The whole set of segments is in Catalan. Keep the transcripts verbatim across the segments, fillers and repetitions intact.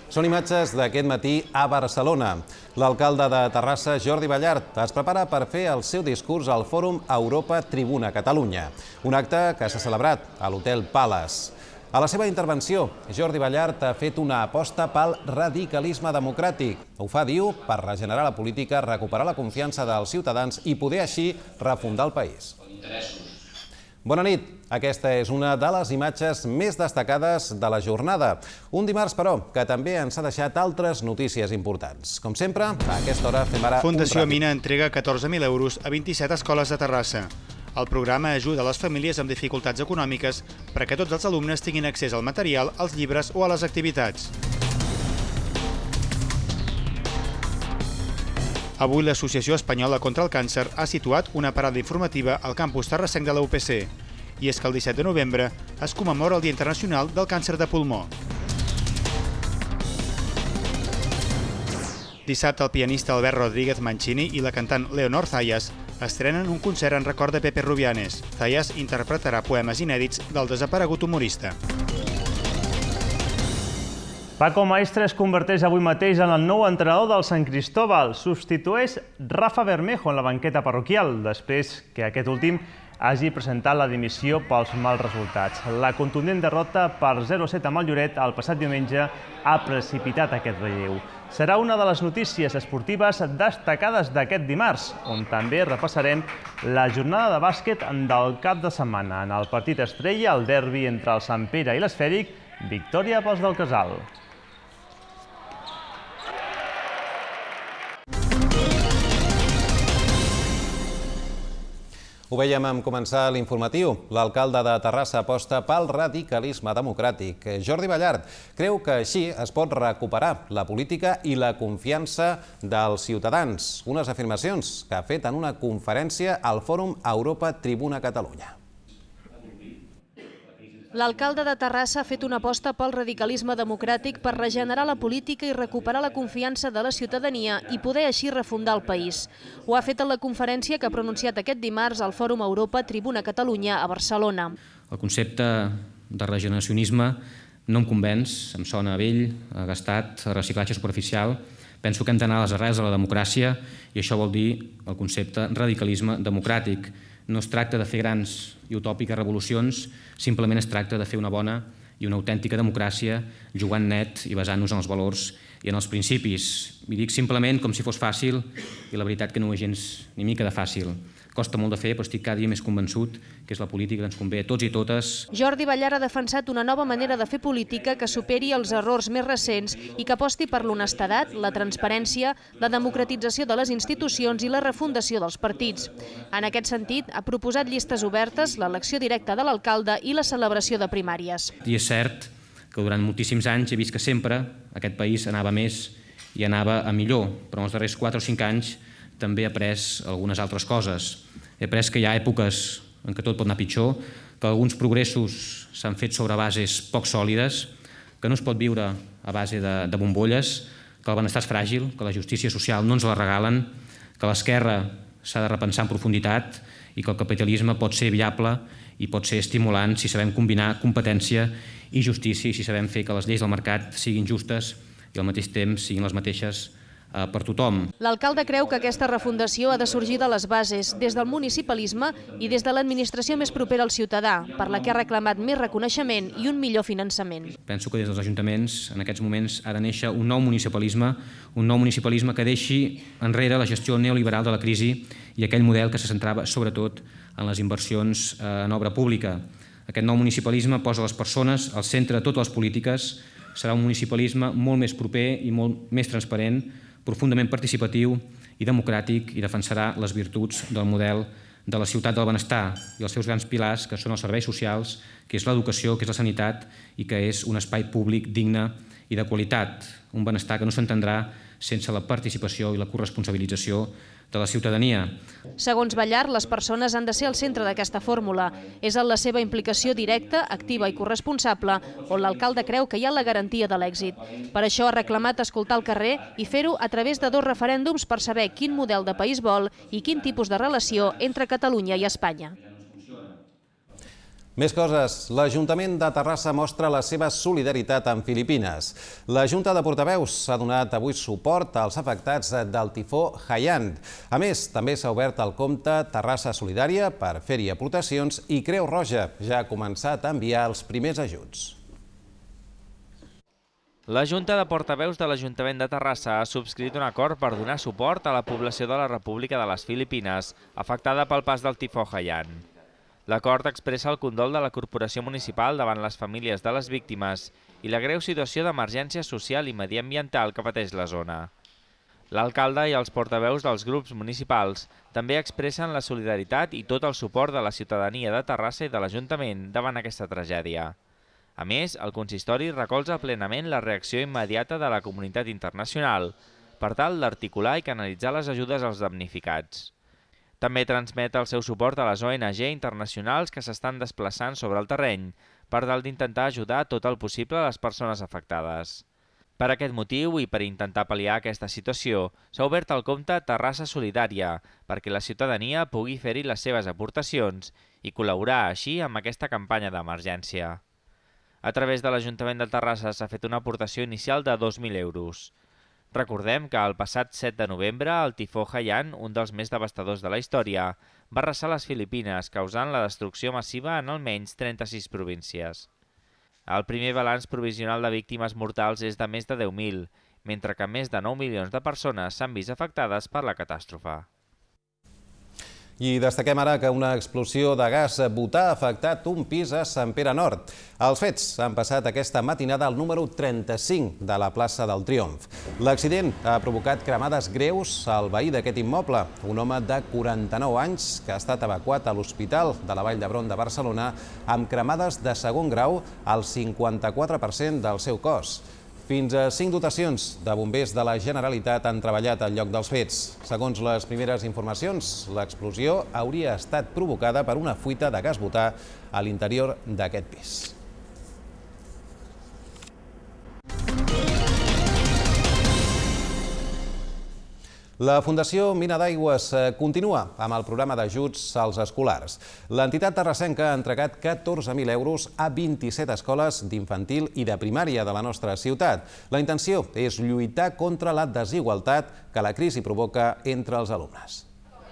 Són imatges d'aquest matí a Barcelona. L'alcalde de Terrassa, Jordi Ballart, es prepara per fer el seu discurs al Fòrum Europa Tribuna Catalunya, un acte que s'ha celebrat a l'Hotel Palace. A la seva intervenció, Jordi Ballart ha fet una aposta pel radicalisme democràtic. Ho fa, diu, per regenerar la política, recuperar la confiança dels ciutadans i poder així refundar el país. Bona nit. Aquesta és una de les imatges més destacades de la jornada. Un dimarts, però, que també ens ha deixat altres notícies importants. Com sempre, a aquesta hora fem ara un ràpid. Fundació Mina entrega catorze mil euros a vint-i-set escoles de Terrassa. El programa ajuda les famílies amb dificultats econòmiques perquè tots els alumnes tinguin accés al material, als llibres o a les activitats. Avui l'Associació Espanyola contra el Càncer ha situat una parada informativa al campus terrassenc de la U P C. I és que el disset de novembre es commemora el Dia Internacional del Càncer de Pulmó. Dissabte el pianista Albert Rodríguez Mancini i la cantant Leonor Zayas estrenen un concert en record de Pepe Rubianes. Zayas interpretarà poemes inèdits del desaparegut humorista. Paco Maestre es converteix avui mateix en el nou entrenador del Sant Cristóbal. Substitueix Rafa Bermejo en la banqueta parroquial, després que aquest últim hagi presentat la dimissió pels mals resultats. La contundent derrota per zero a set amb el Lloret el passat diumenge ha precipitat aquest relleu. Serà una de les notícies esportives destacades d'aquest dimarts, on també repassarem la jornada de bàsquet del cap de setmana. En el partit estrella, el derbi entre el Sant Pere i l'Esfèric, victòria pels del Casal. Ho vèiem en començar l'informatiu. L'alcalde de Terrassa aposta pel radicalisme democràtic. Jordi Ballart creu que així es pot recuperar la política i la confiança dels ciutadans. Unes afirmacions que ha fet en una conferència al Fòrum Europa Tribuna Catalunya. L'alcalde de Terrassa ha fet una aposta pel radicalisme democràtic per regenerar la política i recuperar la confiança de la ciutadania i poder així refundar el país. Ho ha fet en la conferència que ha pronunciat aquest dimarts al Fòrum Europa Tribuna Catalunya a Barcelona. El concepte de regeneracionisme no em convenç, em sona vell, gastat, reciclatge superficial. Penso que hem d'anar a les arrels de la democràcia i això vol dir el concepte radicalisme democràtic. No es tracta de fer grans i utòpiques revolucions, simplement es tracta de fer una bona i una autèntica democràcia jugant net i basant-nos en els valors i en els principis. I dic simplement com si fos fàcil i la veritat que no ho és gens ni mica de fàcil. Costa molt de fer, però estic cada dia més convençut que és la política que ens convé a tots i totes. Jordi Ballart ha defensat una nova manera de fer política que superi els errors més recents i que aposti per l'honestedat, la transparència, la democratització de les institucions i la refundació dels partits. En aquest sentit, ha proposat llistes obertes, l'elecció directa de l'alcalde i la celebració de primàries. I és cert que durant moltíssims anys he vist que sempre aquest país anava més i anava a millor, però en els darrers quatre o cinc anys també he après algunes altres coses. He après que hi ha èpoques en què tot pot anar pitjor, que alguns progressos s'han fet sobre bases poc sòlides, que no es pot viure a base de, de bombolles, que el benestar és fràgil, que la justícia social no ens la regalen, que l'esquerra s'ha de repensar en profunditat i que el capitalisme pot ser viable i pot ser estimulant si sabem combinar competència i justícia i si sabem fer que les lleis del mercat siguin justes i al mateix temps siguin les mateixes per tothom. L'alcalde creu que aquesta refundació ha de sorgir de les bases, des del municipalisme i des de l'administració més propera al ciutadà, per la que ha reclamat més reconeixement i un millor finançament. Penso que des dels ajuntaments en aquests moments ha de néixer un nou municipalisme, un nou municipalisme que deixi enrere la gestió neoliberal de la crisi i aquell model que se centrava sobretot en les inversions en obra pública. Aquest nou municipalisme posa les persones al centre de totes les polítiques, serà un municipalisme molt més proper i molt més transparent, profundament participatiu i democràtic i defensarà les virtuts del model de la ciutat del benestar i els seus grans pilars, que són els serveis socials, que és l'educació, que és la sanitat i que és un espai públic digne i de qualitat. Un benestar que no s'entendrà sense la participació i la corresponsabilització de la ciutadania. Segons Ballart, les persones han de ser al centre d'aquesta fórmula. És en la seva implicació directa, activa i corresponsable on l'alcalde creu que hi ha la garantia de l'èxit. Per això ha reclamat escoltar el carrer i fer-ho a través de dos referèndums per saber quin model de país vol i quin tipus de relació entre Catalunya i Espanya. Més coses. L'Ajuntament de Terrassa mostra la seva solidaritat amb Filipines. La Junta de Portaveus ha donat avui suport als afectats del tifó Haiyan. A més, també s'ha obert el compte Terrassa Solidària per fer-hi aportacions i Creu Roja ja ha començat a enviar els primers ajuts. La Junta de Portaveus de l'Ajuntament de Terrassa ha subscrit un acord per donar suport a la població de la República de les Filipines, afectada pel pas del tifó Haiyan. L'acord expressa el condol de la Corporació Municipal davant les famílies de les víctimes i la greu situació d'emergència social i mediambiental que pateix la zona. L'alcalde i els portaveus dels grups municipals també expressen la solidaritat i tot el suport de la ciutadania de Terrassa i de l'Ajuntament davant aquesta tragèdia. A més, el consistori recolza plenament la reacció immediata de la comunitat internacional per tal d'articular i canalitzar les ajudes als damnificats. També transmet el seu suport a les O N G internacionals que s'estan desplaçant sobre el terreny per tal d'intentar ajudar tot el possible a les persones afectades. Per aquest motiu i per intentar pal·liar aquesta situació, s'ha obert el compte Terrassa Solidària perquè la ciutadania pugui fer-hi les seves aportacions i col·laborar així amb aquesta campanya d'emergència. A través de l'Ajuntament de Terrassa s'ha fet una aportació inicial de dos mil euros. Recordem que el passat set de novembre el tifó Haiyan, un dels més devastadors de la història, va arrasar les Filipines, causant la destrucció massiva en almenys trenta-sis províncies. El primer balanç provisional de víctimes mortals és de més de deu mil, mentre que més de nou milions de persones s'han vist afectades per la catàstrofe. I destaquem ara que una explosió de gas butà ha afectat un pis a Sant Pere Nord. Els fets han passat aquesta matinada al número trenta-cinc de la plaça del Triomf. L'accident ha provocat cremades greus al veí d'aquest immoble, un home de quaranta-nou anys que ha estat evacuat a l'Hospital de la Vall d'Hebron de Barcelona amb cremades de segon grau al cinquanta-quatre per cent del seu cos. Fins a cinc dotacions de bombers de la Generalitat han treballat al lloc dels fets. Segons les primeres informacions, l'explosió hauria estat provocada per una fuita de gas butà a l'interior d'aquest pis. La Fundació Mina d'Aigües continua amb el programa d'ajuts als escolars. L'entitat terrassenca ha entregat catorze mil euros a vint-i-set escoles d'infantil i de primària de la nostra ciutat. La intenció és lluitar contra la desigualtat que la crisi provoca entre els alumnes.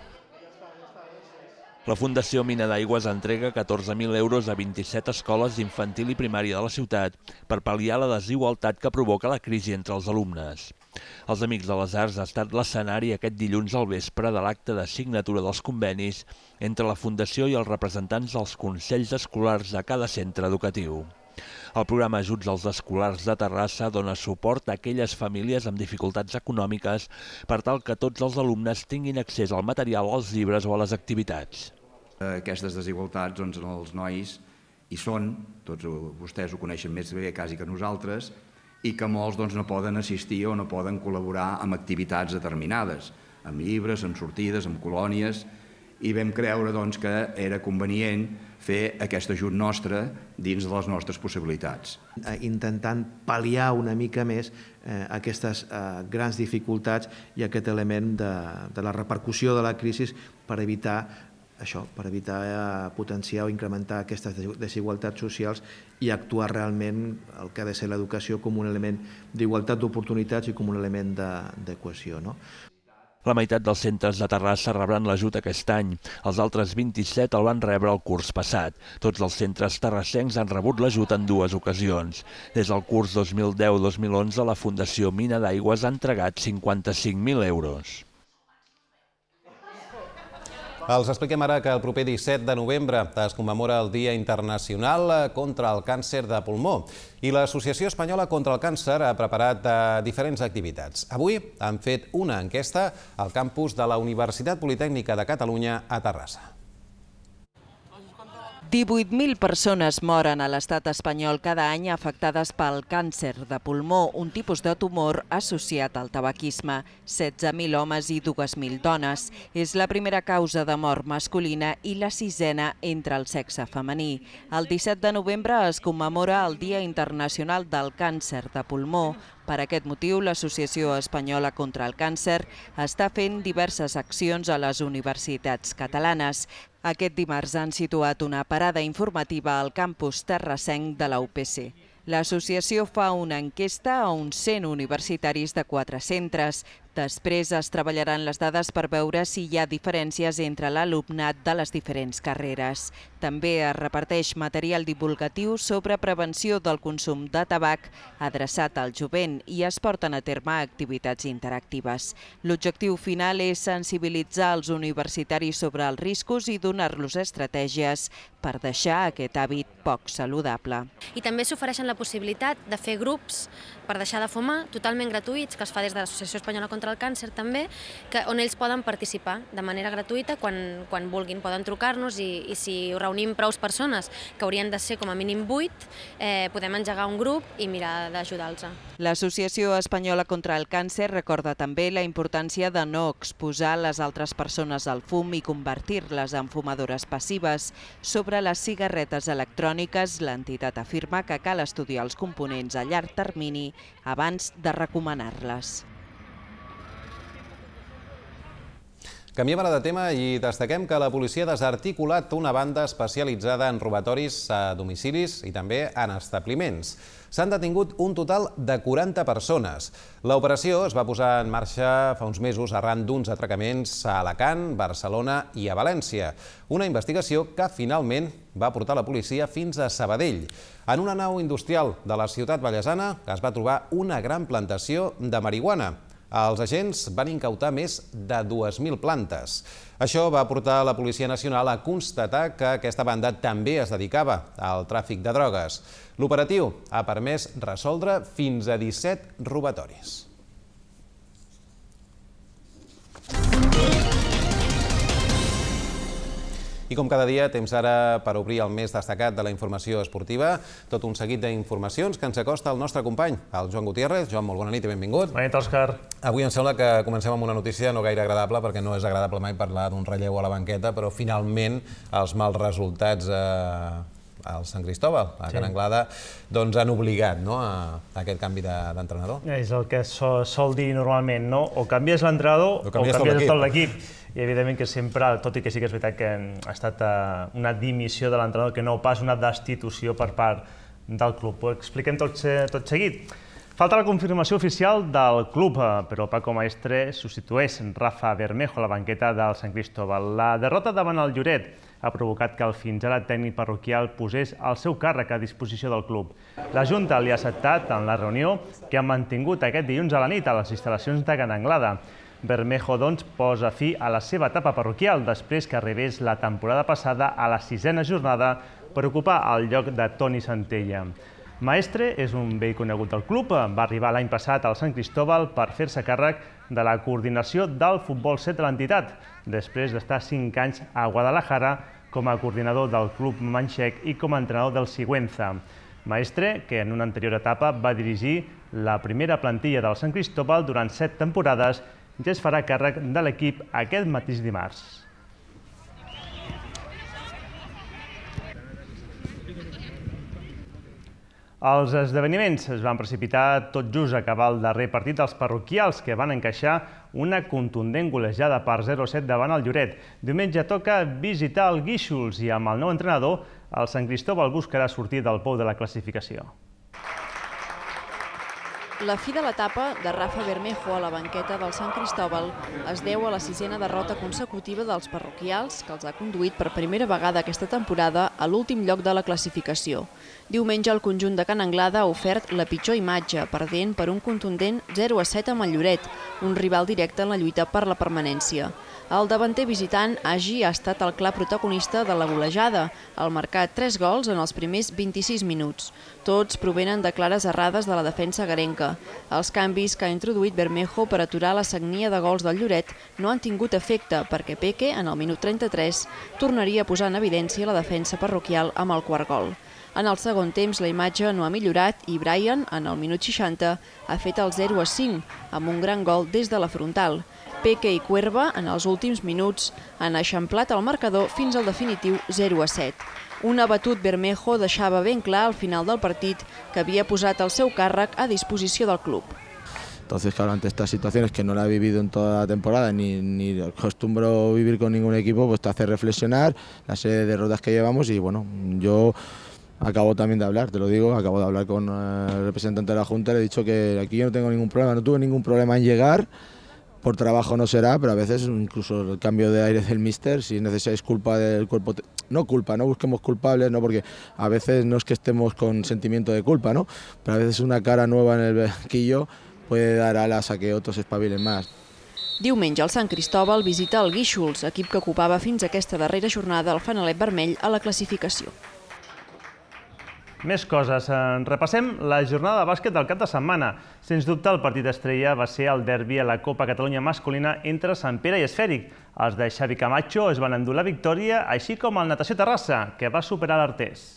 La Fundació Mina d'Aigües entrega catorze mil euros a vint-i-set escoles d'infantil i primària de la ciutat per pal·liar la desigualtat que provoca la crisi entre els alumnes. Els Amics de les Arts ha estat l'escenari aquest dilluns al vespre de l'acte de signatura dels convenis entre la Fundació i els representants dels consells escolars de cada centre educatiu. El programa Ajuts als Escolars de Terrassa dona suport a aquelles famílies amb dificultats econòmiques per tal que tots els alumnes tinguin accés al material, als llibres o a les activitats. Aquestes desigualtats, doncs, els nois hi són, tots vostès ho coneixen més bé quasi que nosaltres, i que molts no poden assistir o no poden col·laborar amb activitats determinades, amb llibres, amb sortides, amb colònies, i vam creure que era convenient fer aquest ajut nostre dins de les nostres possibilitats. Intentant pal·liar una mica més aquestes grans dificultats i aquest element de la repercussió de la crisi per evitar això, per evitar potenciar o incrementar aquestes desigualtats socials i actuar realment el que ha de ser l'educació com un element d'igualtat d'oportunitats i com un element de cohesió. La meitat dels centres de Terrassa rebran l'ajut aquest any. Els altres vint-i-set el van rebre el curs passat. Tots els centres terrassencs han rebut l'ajut en dues ocasions. Des del curs dos mil deu dos mil onze, la Fundació Mina d'Aigües ha entregat cinquanta-cinc mil euros. Els expliquem ara que el proper disset de novembre es commemora el Dia Internacional contra el Càncer de Pulmó i l'Associació Espanyola contra el Càncer ha preparat diferents activitats. Avui han fet una enquesta al campus de la Universitat Politècnica de Catalunya a Terrassa. divuit mil persones moren a l'estat espanyol cada any afectades pel càncer de pulmó, un tipus de tumor associat al tabaquisme. setze mil homes i dues mil dones. És la primera causa de mort masculina i la sisena entre el sexe femení. El disset de novembre es commemora el Dia Internacional del Càncer de Pulmó. Per aquest motiu, l'Associació Espanyola contra el Càncer està fent diverses accions a les universitats catalanes. Aquest dimarts han situat una parada informativa al campus terrassenc de la U P C. L'associació fa una enquesta a uns cent universitaris de quatre centres. Després es treballaran les dades per veure si hi ha diferències entre l'alumnat de les diferents carreres. També es reparteix material divulgatiu sobre prevenció del consum de tabac adreçat al jovent i es porten a terme activitats interactives. L'objectiu final és sensibilitzar els universitaris sobre els riscos i donar-los estratègies per deixar aquest hàbit poc saludable. I també s'ofereixen la possibilitat de fer grups per deixar de fumar totalment gratuïts, que es fa des de l'Associació Espanyola contra el Càncer també, que, on ells poden participar de manera gratuïta quan, quan vulguin. Poden trucar-nos i, i si reunim prou persones, que haurien de ser com a mínim vuit, eh, podem engegar un grup i mirar d'ajudar-los. L'Associació Espanyola contra el Càncer recorda també la importància de no exposar les altres persones al fum i convertir-les en fumadores passives. Sobre les cigarretes electròniques, l'entitat afirma que cal estudiar els components a llarg termini abans de recomanar-les. Canviem ara de tema i destaquem que la policia ha desarticulat una banda especialitzada en robatoris a domicilis i també en establiments. S'han detingut un total de quaranta persones. L'operació es va posar en marxa fa uns mesos arran d'uns atracaments a Alacant, Barcelona i a València. Una investigació que finalment va portar la policia fins a Sabadell. En una nau industrial de la ciutat vallesana es va trobar una gran plantació de marihuana. Els agents van incautar més de dues mil plantes. Això va portar la Policia Nacional a constatar que aquesta banda també es dedicava al tràfic de drogues. L'operatiu ha permès resoldre fins a disset robatoris. I com cada dia, temps ara per obrir el més destacat de la informació esportiva, tot un seguit d'informacions que ens acosta el nostre company, el Joan Gutiérrez. Joan, molt bona nit i benvingut. Bona nit, Òscar. Avui em sembla que comencem amb una notícia no gaire agradable, perquè no és agradable mai parlar d'un relleu a la banqueta, però finalment els mals resultats al Sant Cristóbal, a Can Anglada, doncs han obligat a aquest canvi d'entrenador. És el que sol dir normalment, no? O canvies l'entrenador o canvies tot l'equip. I evidentment que sempre, tot i que sí que és veritat que ha estat una dimissió de l'entrenador, que no pas una destitució per part del club. Ho expliquem tot seguit. Falta la confirmació oficial del club, però Paco Maestre substitueix Rafa Bermejo a la banqueta del Sant Cristóbal. La derrota davant el Lloret ha provocat que el fins ara tècnic parroquial posés el seu càrrec a disposició del club. La Junta li ha acceptat en la reunió que han mantingut aquest dilluns a la nit a les instal·lacions de Can Anglada. Bermejo, doncs, posa fi a la seva etapa parroquial després que arribés la temporada passada a la sisena jornada per ocupar el lloc de Toni Santella. Maestre és un vell conegut del club, va arribar l'any passat al Sant Cristóbal per fer-se càrrec de la coordinació del futbol set de l'entitat, després d'estar cinc anys a Guadalajara com a coordinador del club manxec i com a entrenador del Sigüenza. Maestre, que en una anterior etapa va dirigir la primera plantilla del Sant Cristóbal durant set temporades, ja es farà càrrec de l'equip aquest mateix dimarts. Els esdeveniments es van precipitar tot just a acabar el darrer partit dels parroquials, que van encaixar una contundent golejada per zero a set davant el Lloret. Diumenge toca visitar el Guíxols i amb el nou entrenador el Sant Cristóbal buscarà sortir del pou de la classificació. La fi de l'etapa de Rafa Bermejo a la banqueta del Sant Cristóbal es deu a la sisena derrota consecutiva dels parroquials, que els ha conduït per primera vegada aquesta temporada a l'últim lloc de la classificació. Diumenge el conjunt de Can Anglada ha ofert la pitjor imatge, perdent per un contundent zero a set amb el Lloret, un rival directe en la lluita per la permanència. El davanter visitant, Agi, ha estat el clar protagonista de la golejada, al marcar tres gols en els primers vint-i-sis minuts. Tots provenen de clares errades de la defensa garenca. Els canvis que ha introduït Bermejo per aturar la sagnia de gols del Lloret no han tingut efecte perquè Peque, en el minut trenta-tres, tornaria a posar en evidència la defensa parroquial amb el quart gol. En el segon temps la imatge no ha millorat i Brian, en el minut seixanta, ha fet el zero a cinc, amb un gran gol des de la frontal. Peque i Cuerva, en els últims minuts, han eixamplat el marcador fins al definitiu zero a set. Un abatut Bermejo deixava ben clar al final del partit que havia posat el seu càrrec a disposició del club. Entonces, claro, ante estas situaciones que no la he vivido en toda la temporada, ni, ni acostumbro vivir con ningún equipo, pues te hace reflexionar la serie de derrotas que llevamos y bueno, yo acabo también de hablar, te lo digo, acabo de hablar con el representante de la Junta, le he dicho que aquí yo no tengo ningún problema, no tuve ningún problema en llegar, por trabajo no será, pero a veces incluso el cambio de aire del míster, si necesitáis culpa del cuerpo, no culpa, no busquemos culpables, no, porque a veces no es que estemos con sentimiento de culpa, ¿no? Pero a veces una cara nueva en el banquillo puede dar alas a que otros espabilen más. Diumenge el Sant Cristóbal visita el Guíxols, equip que ocupava fins a aquesta darrera jornada el fanalet vermell a la classificació. Més coses. Repassem la jornada de bàsquet del cap de setmana. Sens dubte, el partit estrella va ser el derbi a la Copa Catalunya masculina entre Sant Pere i Esfèric. Els de Xavi Camacho es van endur la victòria, així com el Natació Terrassa, que va superar l'Artés.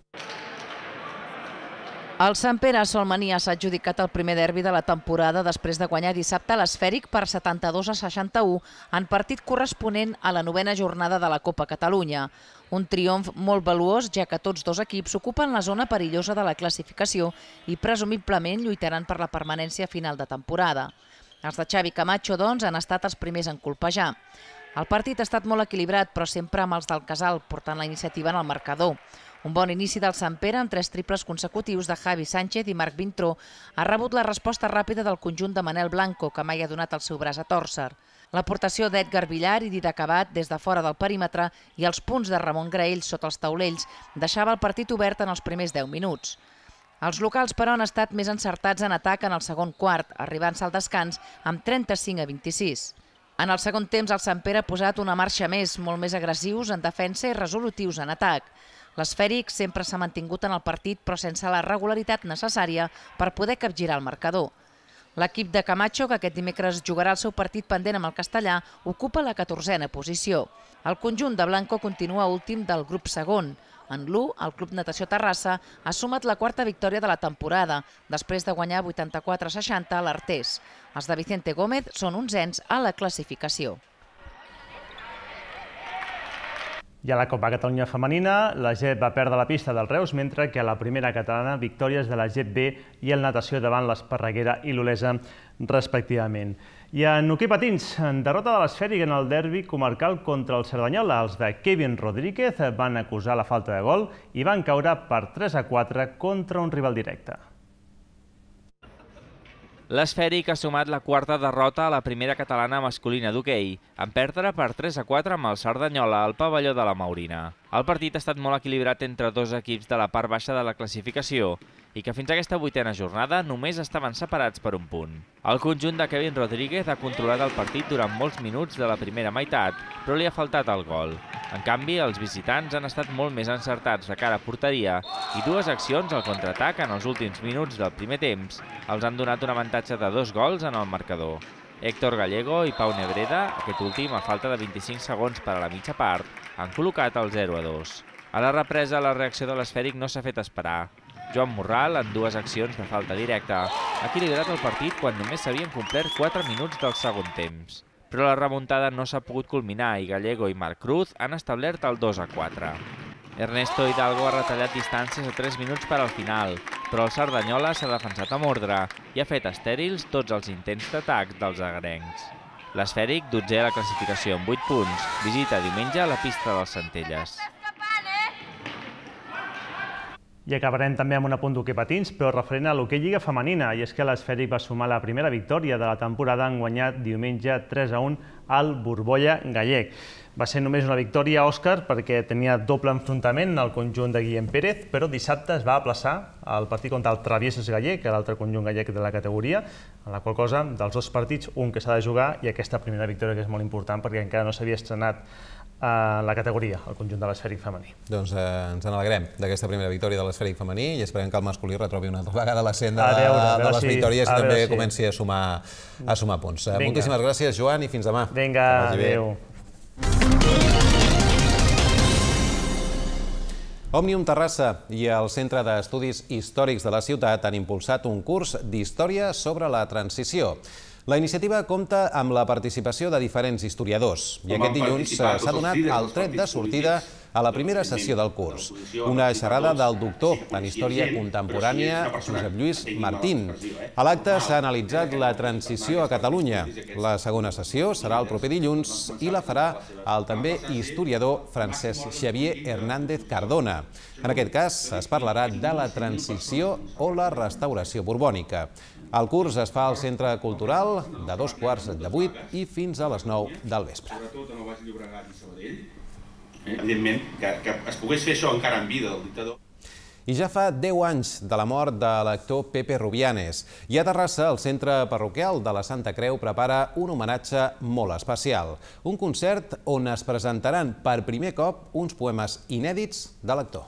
El Sant Pere Solmania s'ha adjudicat el primer derbi de la temporada després de guanyar dissabte l'Esfèric per setanta-dos a seixanta-u en partit corresponent a la novena jornada de la Copa Catalunya. Un triomf molt valuós, ja que tots dos equips ocupen la zona perillosa de la classificació i presumiblement lluitaran per la permanència final de temporada. Els de Xavi Camacho, doncs, han estat els primers en colpejar. El partit ha estat molt equilibrat, però sempre amb els del Casal, portant la iniciativa en el marcador. Un bon inici del Sant Pere amb tres triples consecutius de Javi Sánchez i Marc Vintró ha rebut la resposta ràpida del conjunt de Manel Blanco, que mai ha donat el seu braç a tòrcer. L'aportació d'Edgar Villar i Didac Abad des de fora del perímetre i els punts de Ramon Graell sota els taulells deixava el partit obert en els primers deu minuts. Els locals, però, han estat més encertats en atac en el segon quart, arribant-se al descans amb trenta-cinc a vint-i-sis. En el segon temps, el Sant Pere ha posat una marxa més, molt més agressius en defensa i resolutius en atac. L'Esfèric sempre s'ha mantingut en el partit, però sense la regularitat necessària per poder capgirar el marcador. L'equip de Camacho, que aquest dimecres jugarà el seu partit pendent amb el Castellà, ocupa la catorzena posició. El conjunt de Blanco continua últim del grup segon. En l'u, el Club Natació Terrassa ha sumat la quarta victòria de la temporada, després de guanyar vuitanta-quatre a seixanta a l'Artés. Els de Vicente Gómez són onzens a la classificació. I a la Copa Catalunya femenina, la G E P va perdre la pista del Reus, mentre que a la primera catalana, victòries de la G E P B i el Natació davant l'Esparreguera i l'Olesa, respectivament. I en hoquei patins, derrota de l'Esfèric en el derbi comarcal contra el Cerdanyola. Els de Kevin Rodríguez van acusar la falta de gol i van caure per tres a quatre contra un rival directe. L'Esfèric ha sumat la quarta derrota a la primera catalana masculina d'hoquei, en perdre per tres a quatre amb el Cerdanyola al pavelló de la Maurina. El partit ha estat molt equilibrat entre dos equips de la part baixa de la classificació i que fins a aquesta vuitena jornada només estaven separats per un punt. El conjunt de Kevin Rodríguez ha controlat el partit durant molts minuts de la primera meitat, però li ha faltat el gol. En canvi, els visitants han estat molt més encertats de cara a porteria i dues accions al contraatac en els últims minuts del primer temps els han donat un avantatge de dos gols en el marcador. Héctor Gallego i Pau Nebreda, aquest últim a falta de vint-i-cinc segons per a la mitja part, han col·locat el zero a dos. A la represa, la reacció de l'Esfèric no s'ha fet esperar. Joan Morral, en dues accions de falta directa, ha equilibrat el partit quan només s'havien complert quatre minuts del segon temps. Però la remuntada no s'ha pogut culminar i Gallego i Marc Cruz han establert el dos a quatre. Ernesto Hidalgo ha retallat distàncies a tres minuts per al final, però el Cerdanyola s'ha defensat amb ordre i ha fet estèrils tots els intents d'atac dels agarencs. L'Esfèric, dotzè a la classificació amb vuit punts, visita diumenge la pista dels Centelles. I acabarem també amb un apunt d'hoquei patins, però referent a l'hoquei lliga femenina, i és que l'Esfèric va sumar la primera victòria de la temporada en guanyar diumenge tres a un al Borbolla gallec. Va ser només una victòria, Òscar, perquè tenia doble enfrontament al conjunt de Guillem Pérez, però dissabte es va aplaçar el partit contra el Travieses gallec, l'altre conjunt gallec de la categoria, en la qual cosa, dels dos partits, un que s'ha de jugar i aquesta primera victòria que és molt important perquè encara no s'havia estrenat a la categoria, el conjunt de l'Esfèric femení. Doncs ens n'alegrem d'aquesta primera victòria de l'Esfèric femení i esperem que el masculí retrobi una altra vegada la senda de les victòries i també comenci a sumar punts. Moltíssimes gràcies, Joan, i fins demà. Vinga, adéu. Òmnium Terrassa i el Centre d'Estudis Històrics de la ciutat han impulsat un curs d'història sobre la transició. La iniciativa compta amb la participació de diferents historiadors i aquest dilluns s'ha donat el tret de sortida a la primera sessió del curs. Una xerrada del doctor en Història Contemporània, Josep Lluís Martín. A l'acte s'ha analitzat la transició a Catalunya. La segona sessió serà el proper dilluns i la farà el també historiador Francesc Xavier Hernández Cardona. En aquest cas es parlarà de la transició o la restauració borbònica. El curs es fa al Centre Cultural de dos quarts de vuit i fins a les nou del vespre. Evidentment, que es pogués fer això encara en vida del dictador. I ja fa deu anys de la mort de l'actor Pepe Rubianes. I a Terrassa, el centre parroquial de la Santa Creu prepara un homenatge molt especial. Un concert on es presentaran per primer cop uns poemes inèdits de l'actor.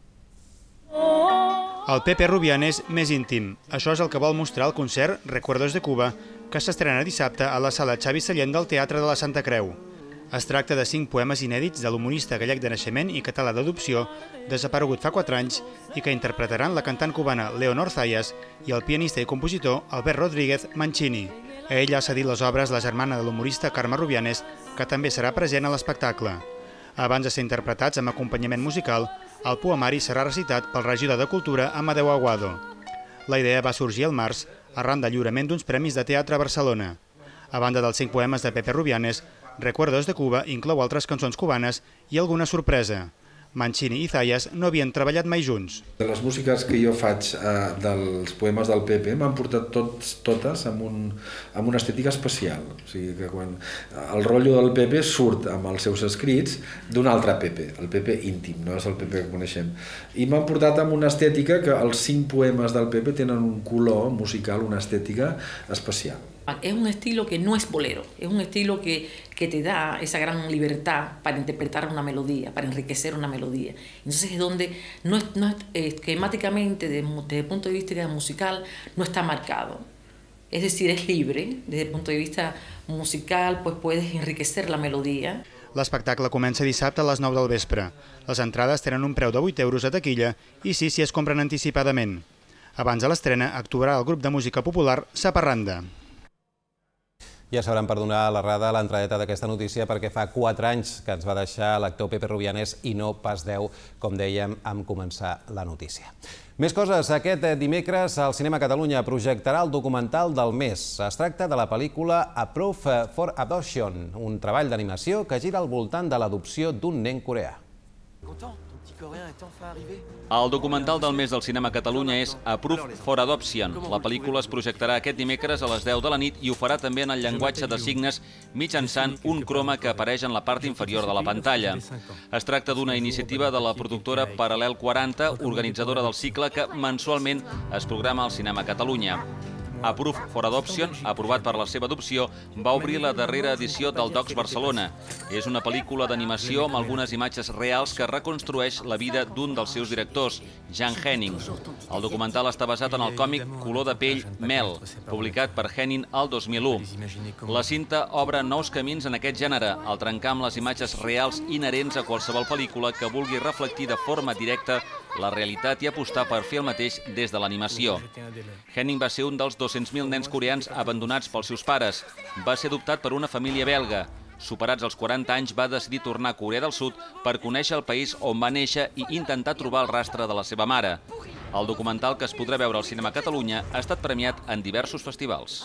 El Pepe Rubianes més íntim. Això és el que vol mostrar el concert Recuerdos de Cuba, que s'estrena dissabte a la sala Xavi Sallent del Teatre de la Santa Creu. Es tracta de cinc poemes inèdits de l'humorista gallec de naixement i català d'adopció, desaparegut fa quatre anys, i que interpretaran la cantant cubana Leonor Zayas i el pianista i compositor Albert Rodríguez Mancini. A ell ha cedit les obres la germana de l'humorista Carme Rubianes, que també serà present a l'espectacle. Abans de ser interpretats amb acompanyament musical, el poemari serà recitat pel regidor de Cultura Amadeu Aguado. La idea va sorgir al març, arran del lliurament d'uns premis de teatre a Barcelona. A banda dels cinc poemes de Pepe Rubianes, Recuerdos de Cuba inclou altres cançons cubanes i alguna sorpresa. Mancini i Zayas no havien treballat mai junts. De les músiques que jo faig eh, dels poemes del Pepe m'han portat tots, totes amb, un, amb una estètica especial. O sigui que quan el rotllo del Pepe surt amb els seus escrits d'un altre Pepe, el Pepe íntim, no és el Pepe que coneixem. I m'han portat amb una estètica que els cinc poemes del Pepe tenen un color musical, una estètica especial. Es un estilo que no es bolero, es un estilo que, que te da esa gran libertad para interpretar una melodía, para enriquecer una melodía. Entonces es donde no es, no es, esquemáticamente, desde, desde el punto de vista musical, no está marcado. Es decir, es libre, desde el punto de vista musical, pues puedes enriquecer la melodía. L'espectacle comença dissabte a les nou del vespre. Les entrades tenen un preu de vuit euros a taquilla i sis si es compren anticipadament. Abans de l'estrena actuarà el grup de música popular Saparranda. Ja sabran perdonar l'errada a l'entradeta d'aquesta notícia perquè fa quatre anys que ens va deixar l'actor Pepe Rubianes i no pas deu, com dèiem, en començar la notícia. Més coses. Aquest dimecres el Cinema Catalunya projectarà el documental del mes. Es tracta de la pel·lícula Approved for Adoption, un treball d'animació que gira al voltant de l'adopció d'un nen coreà. El documental del mes del Cinema Catalunya és Approved for Adoption. La pel·lícula es projectarà aquest dimecres a les deu de la nit i ho farà també en el llenguatge de signes mitjançant un croma que apareix en la part inferior de la pantalla. Es tracta d'una iniciativa de la productora Paral·lel quaranta, organitzadora del cicle que mensualment es programa al Cinema Catalunya. Approved for Adoption, aprovat per la seva adopció, va obrir la darrera edició del Docs Barcelona. És una pel·lícula d'animació amb algunes imatges reals que reconstrueix la vida d'un dels seus directors, Jan Henning. El documental està basat en el còmic Color de pell Mel, publicat per Henning el dos mil u. La cinta obre nous camins en aquest gènere, al trencar amb les imatges reals inherents a qualsevol pel·lícula que vulgui reflectir de forma directa la realitat i apostar per fer el mateix des de l'animació. Henning va ser un dels dos-cents mil nens coreans abandonats pels seus pares. Va ser adoptat per una família belga. Superats els quaranta anys, va decidir tornar a Corea del Sud per conèixer el país on va néixer i intentar trobar el rastre de la seva mare. El documental, que es podrà veure al Cinema Catalunya, ha estat premiat en diversos festivals.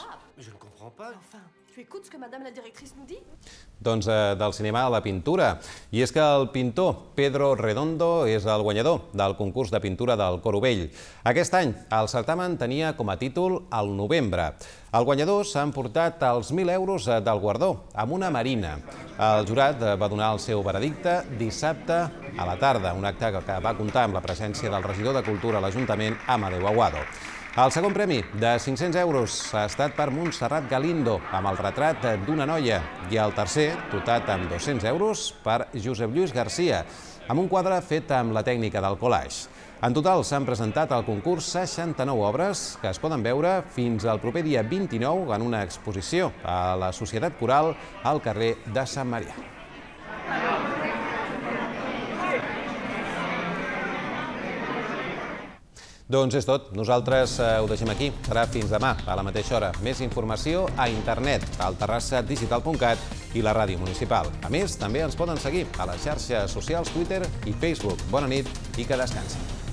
Doncs eh, del cinema a la pintura. I és que el pintor Pedro Redondo és el guanyador del concurs de pintura del Coro Vell. Aquest any el certamen tenia com a títol El novembre. El guanyador s'ha emportat els mil euros del guardó amb una marina. El jurat va donar el seu veredicte dissabte a la tarda, un acte que va comptar amb la presència del regidor de Cultura a l'Ajuntament, Amadeu Aguado. El segon premi, de cinc-cents euros, ha estat per Montserrat Galindo, amb el retrat d'una noia, i el tercer, dotat amb dos-cents euros, per Josep Lluís Garcia, amb un quadre fet amb la tècnica del collage. En total s'han presentat al concurs seixanta-nou obres que es poden veure fins al proper dia vint-i-nou en una exposició a la Societat Coral al carrer de Sant Marià. Doncs és tot. Nosaltres ho deixem aquí. Serà fins demà, a la mateixa hora. Més informació a internet, al terrassa digital punt cat i la ràdio municipal. A més, també ens poden seguir a les xarxes socials Twitter i Facebook. Bona nit i que descansin.